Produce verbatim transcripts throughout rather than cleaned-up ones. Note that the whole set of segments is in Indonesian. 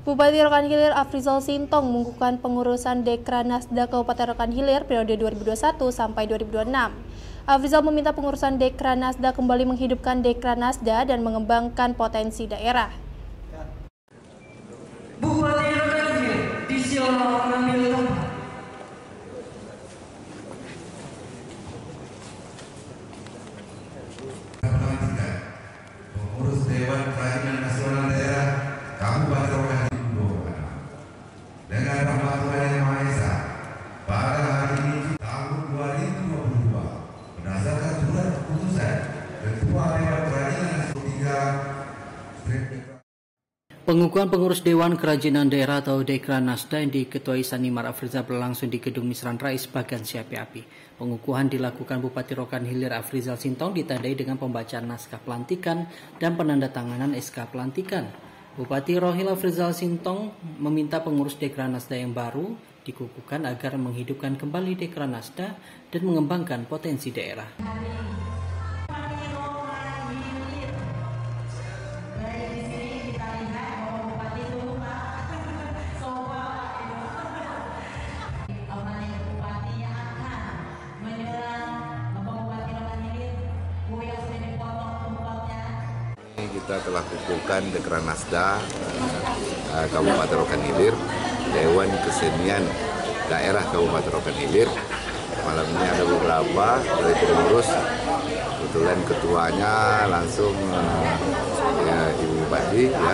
Bupati Rokan Hilir Afrizal Sintong mengukuhkan pengurusan Dekranasda Kabupaten Rokan Hilir periode dua ribu dua puluh satu sampai dua ribu dua puluh enam. Afrizal meminta pengurusan Dekranasda kembali menghidupkan Dekranasda dan mengembangkan potensi daerah. Bupati Rokan Hilir disilakan mengambil tempat. Pengurus Dewan Kerajinan Nasional Daerah Kabupaten Rokan Hilir dengan rahmat Tuhan Yang Maha Esa pada hari ini tahun dua ribu dua puluh dua berdasarkan surat keputusan Ketua Dewan Kerajinan Nasional Pengukuhan pengurus Dewan Kerajinan Daerah atau Dekranasda yang diketuai Sanimar Afrizal berlangsung di Gedung Misran Rais Bagan Siapi-Api. Pengukuhan dilakukan Bupati Rokan Hilir Afrizal Sintong ditandai dengan pembacaan naskah pelantikan dan penandatanganan S K pelantikan. Bupati Rohil Afrizal Sintong meminta pengurus Dekranasda yang baru dikukuhkan agar menghidupkan kembali Dekranasda dan mengembangkan potensi daerah. Kita telah kukuhkan Dekranasda eh, Kabupaten Rokan Hilir, Dewan Kesenian Daerah Kabupaten Rokan Hilir. Malam ini ada beberapa dari pengurus, kebetulan ketuanya langsung eh, ya, Ibu Bupati ya.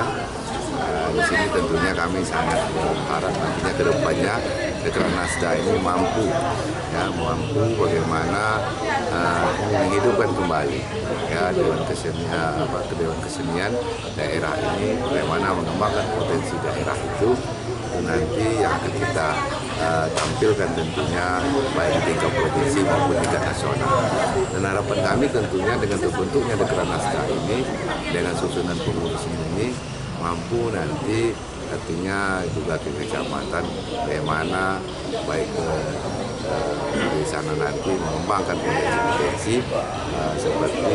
Eh, di sini tentunya kami sangat berharap nantinya ke depannya Dekranasda ini mampu ya mampu bagaimana uh, menghidupkan kembali ya Dewan Kesenian apa Dewan Kesenian daerah ini, bagaimana mengembangkan potensi daerah itu, itu nanti yang akan kita uh, tampilkan tentunya baik di tingkat provinsi maupun tingkat nasional. Dan harapan kami tentunya dengan terbentuknya Dekranasda ini dengan susunan pengurus ini mampu nanti artinya juga ke kecamatan bagaimana baik ke uh, di sana nanti mengembangkan potensi-potensi uh, seperti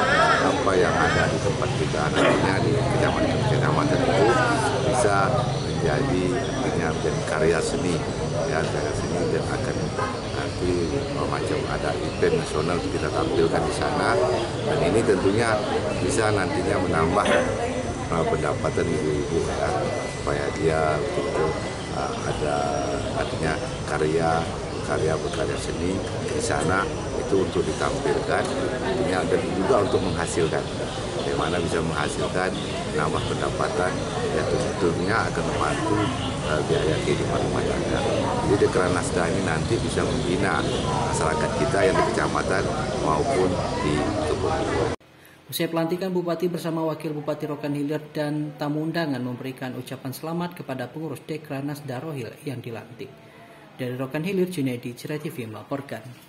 apa yang ada di tempat kita nantinya di kecamatan-kecamatan itu bisa menjadi artinya menjadi karya seni ya karya seni dan akan nanti macam ada event nasional kita tampilkan di sana, dan ini tentunya bisa nantinya menambah uh, pendapatan ibu-ibu ya, supaya dia betul uh, ada artinya karya karya berkarya seni di sana itu untuk ditampilkan artinya, dan juga untuk menghasilkan bagaimana bisa menghasilkan menambah pendapatan ya tentunya akan membantu uh, biaya kehidupan rumah tangga. Jadi Dekranasda ini nanti bisa membina masyarakat kita yang di kecamatan maupun di kabupaten. Usai pelantikan, Bupati bersama Wakil Bupati Rokan Hilir dan tamu undangan memberikan ucapan selamat kepada pengurus Dekranasda Rohil yang dilantik. Dari Rokan Hilir, Junaidi, Cerai T V melaporkan.